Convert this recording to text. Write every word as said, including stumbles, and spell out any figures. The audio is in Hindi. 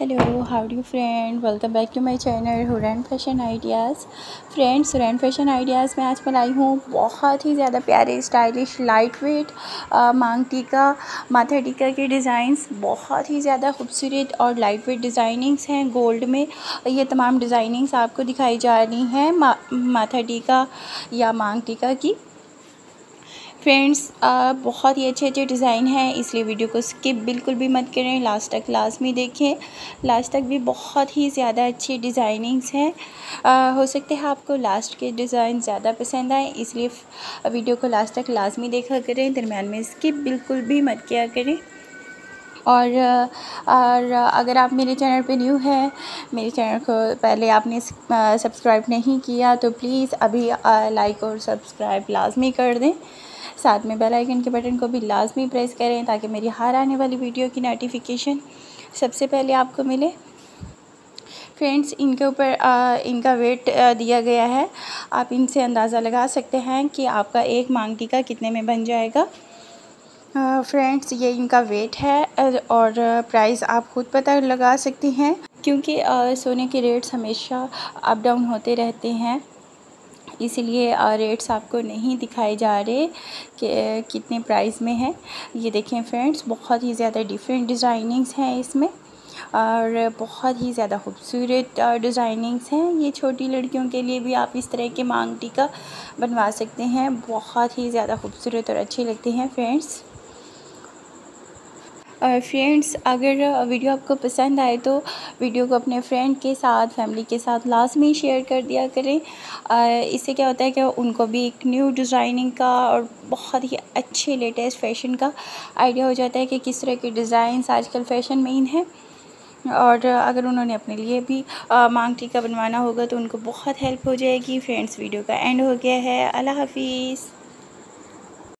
Hello, how do friend, welcome back to my channel Hurain fashion ideas. Friends, Hurain fashion ideas में आज मैं लाई हूँ बहुत ही ज़्यादा प्यारे स्टाइलिश लाइट वेट मांग टीका माथा टीका के डिज़ाइंस बहुत ही ज़्यादा खूबसूरत और लाइट वेट डिज़ाइनिंग्स हैं गोल्ड में। ये तमाम डिज़ाइनिंग्स आपको दिखाई जा रही हैं मा, माथा टीका या मांग टीका की। फ्रेंड्स, बहुत ही अच्छे अच्छे डिज़ाइन हैं, इसलिए वीडियो को स्किप बिल्कुल भी मत करें, लास्ट तक लाजमी देखें। लास्ट तक भी बहुत ही ज़्यादा अच्छी डिज़ाइनिंग्स हैं। uh, हो सकते हैं आपको लास्ट के डिज़ाइन ज़्यादा पसंद आए, इसलिए वीडियो को लास्ट तक लाजमी देखा करें, दरम्यान में स्किप बिल्कुल भी मत किया करें। और और अगर आप मेरे चैनल पे न्यू हैं, मेरे चैनल को पहले आपने सब्सक्राइब नहीं किया तो प्लीज़ अभी लाइक और सब्सक्राइब लाजमी कर दें। साथ में बेल आइकन के बटन को भी लाजमी प्रेस करें ताकि मेरी हर आने वाली वीडियो की नोटिफिकेशन सबसे पहले आपको मिले। फ्रेंड्स, इनके ऊपर इनका वेट आ, दिया गया है। आप इनसे अंदाज़ा लगा सकते हैं कि आपका एक मांग टीका कितने में बन जाएगा। फ्रेंड्स, ये इनका वेट है और प्राइस आप ख़ुद पता लगा सकती हैं, क्योंकि सोने के रेट्स हमेशा अप डाउन होते रहते हैं, इसीलिए रेट्स आपको नहीं दिखाए जा रहे कि कितने प्राइस में है। ये देखें फ्रेंड्स, बहुत ही ज़्यादा डिफरेंट डिज़ाइनिंग्स हैं इसमें और बहुत ही ज़्यादा खूबसूरत डिज़ाइनिंग्स हैं। ये छोटी लड़कियों के लिए भी आप इस तरह के मांग टीका बनवा सकते हैं, बहुत ही ज़्यादा खूबसूरत और अच्छे लगते हैं। फ्रेंड्स फ्रेंड्स अगर वीडियो आपको पसंद आए तो वीडियो को अपने फ्रेंड के साथ, फैमिली के साथ लाजमी शेयर कर दिया करें। इससे क्या होता है कि उनको भी एक न्यू डिज़ाइनिंग का और बहुत ही अच्छे लेटेस्ट फैशन का आइडिया हो जाता है कि किस तरह के डिज़ाइंस आजकल फ़ैशन में इन हैं। और अगर उन्होंने अपने लिए भी मांग टीका बनवाना होगा तो उनको बहुत हेल्प हो जाएगी। फ्रेंड्स, वीडियो का एंड हो गया है। अल्लाह हाफिज़।